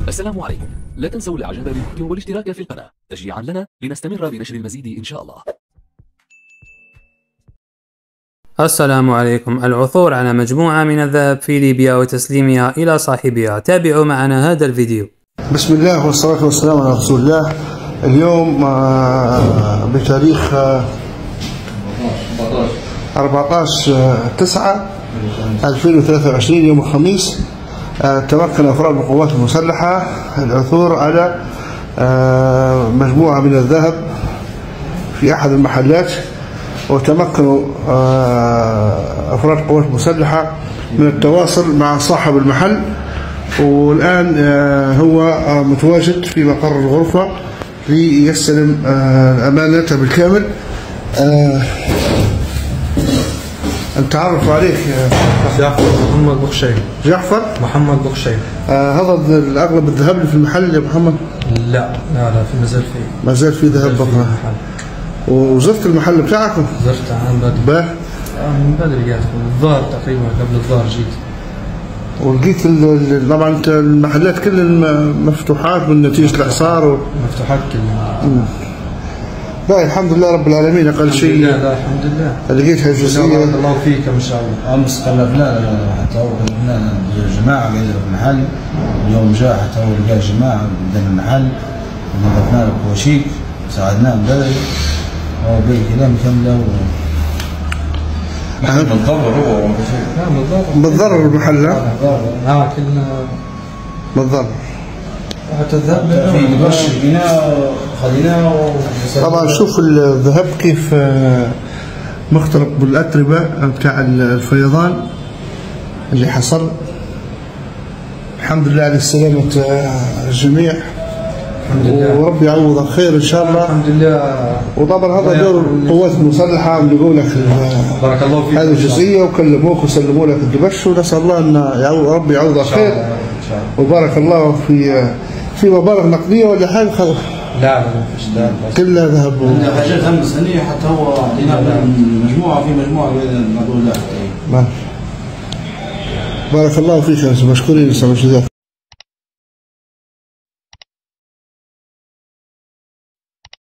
السلام عليكم. لا تنسوا الاعجاب بالفيديو والاشتراك في القناة تشجيعا لنا لنستمر بنشر المزيد ان شاء الله. السلام عليكم. العثور على مجموعة من الذهب في ليبيا وتسليمها إلى صاحبها. تابعوا معنا هذا الفيديو. بسم الله والصلاة والسلام على رسول الله. اليوم بتاريخ 14/9/2023 يوم الخميس، تمكن أفراد القوات المسلحة العثور على مجموعة من الذهب في أحد المحلات، وتمكنوا أفراد القوات المسلحة من التواصل مع صاحب المحل، والآن هو متواجد في مقر الغرفة ليستلم أمانته بالكامل. نتعرف عليك. جعفر محمد بخشير. جعفر محمد بخشير. هذا الأغلب الذهب اللي في المحل يا محمد؟ لا في ما زال في ذهب بقى. وزرت المحل بتاعك؟ زرت عن بدري. من بدري جات الظهر تقريبا، قبل الظهر جيت. ولقيت طبعا انت المحلات كلها مفتوحات من نتيجة الإعصار مفتوحات كلها. لا الحمد لله رب العالمين. أقل شيء لا الحمد لله لقيتها جزئية. بارك الله فيك إن شاء الله. أمس قلبنا حتى هو قلبنا جماعة قاعدة في المحل، اليوم جاء حتى هو لقى جماعة قدام المحل، نظفنا له كواشيك ساعدناه بدري، هو بقي كلام كاملة متضرر هو. لا متضرر المحل. كلنا متضرر. حتى الذهب في قش لقيناه خليناه. طبعا شوف الذهب كيف مختلط بالأتربة بتاع الفيضان اللي حصل. الحمد لله على سلامة الجميع، ورب يعوضك خير ان شاء الله. الحمد لله. وطبعا هذا دور القوات المسلحه، بيقولوا لك بارك الله فيك هذه الجزئيه، وكلموك وسلموا لك الدبش، ونسال الله ان ربي يعوضك خير. وبارك الله في مبالغ نقديه ولا حاجه؟ لا ما فيش ذهب، كلها ذهب. عندنا حاجات هم سنيه حتى هو اعطينا مجموعه بين نقول لا. بارك الله فيك، مشكورين.